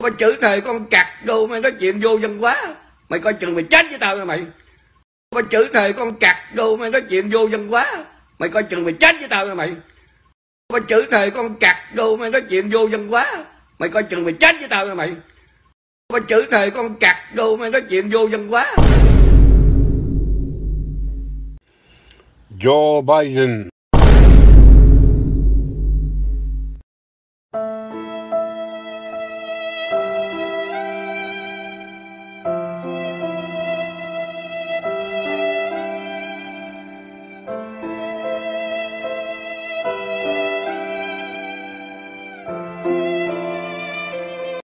Có chửi thề con cặc đồ, mày nói chuyện vô văn hóa. Mày coi chừng mày chết với tao nha mày. Có chửi thề con cặc đồ, mày nói chuyện vô văn hóa. Mày coi chừng mày chết với tao nha mày. Có chửi thề con cặc đồ, mày nói chuyện vô văn hóa. Mày coi chừng mày chết với tao nha mày. Có chửi thề con cặc đồ, mày nói chuyện vô văn hóa. Joe Biden